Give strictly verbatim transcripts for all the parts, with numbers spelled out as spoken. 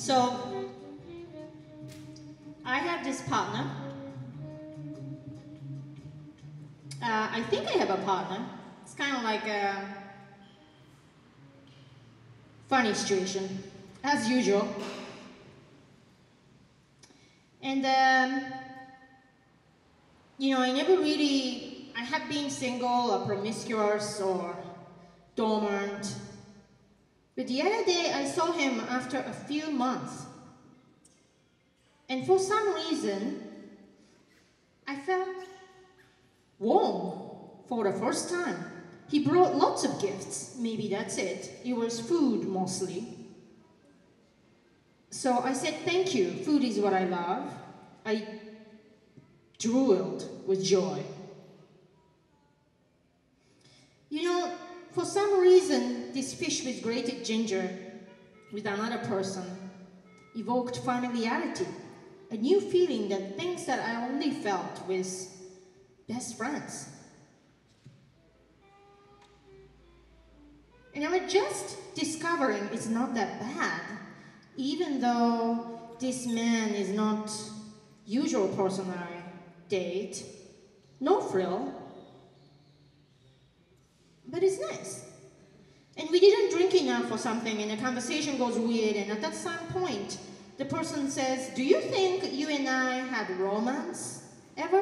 So, I have this partner. Uh, I think I have a partner. It's kind of like a funny situation, as usual. And, um, you know, I never really, I have been single or promiscuous or dormant. But the other day I saw him after a few months. And for some reason, I felt warm for the first time. He brought lots of gifts, maybe that's it. It was food mostly. So I said, thank you, food is what I love. I drooled with joy. You know, for some reason, this fish with grated ginger with another person evoked familiarity, a new feeling that things that I only felt with best friends. And I'm just discovering it's not that bad, even though this man is not usual person I date. No frill. But it's nice. And we didn't drink enough or something, and the conversation goes weird, and at that some point, the person says, do you think you and I had romance ever?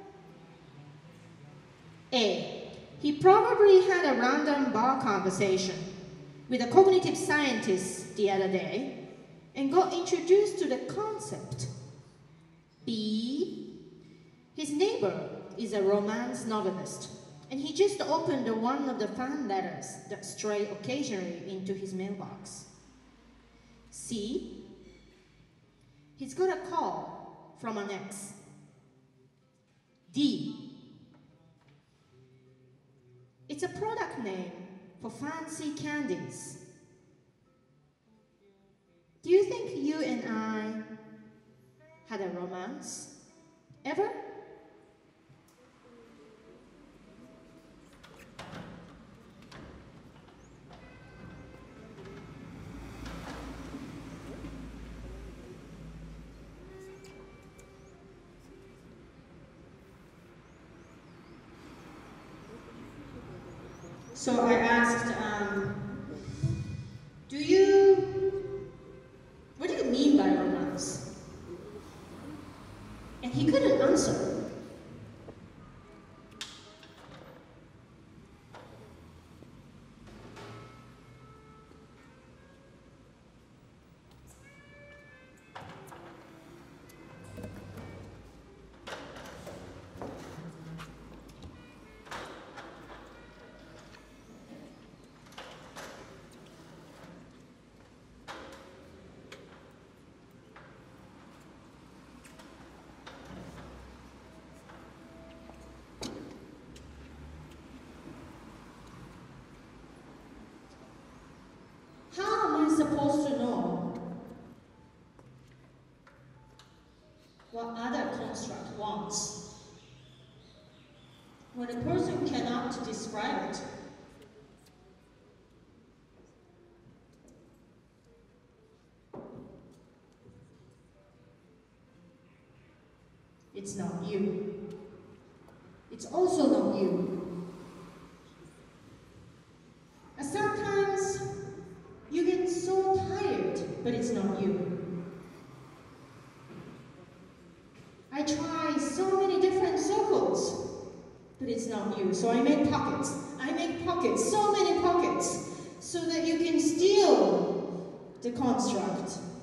A. He probably had a random bar conversation with a cognitive scientist the other day and got introduced to the concept. B. His neighbor is a romance novelist, and he just opened one of the fan letters that stray occasionally into his mailbox. C. He's got a call from an ex. D. It's a product name for fancy candies. Do you think you and I had a romance? Ever? So I asked, um, do you, what do you mean by romance? And he couldn't answer. Supposed to know what other construct wants when a person cannot describe it? It's not you. It's also not you. And sometimes you get so tired, but it's not you. I try so many different circles, but it's not you. So I make pockets. I make pockets, so many pockets, so that you can steal the construct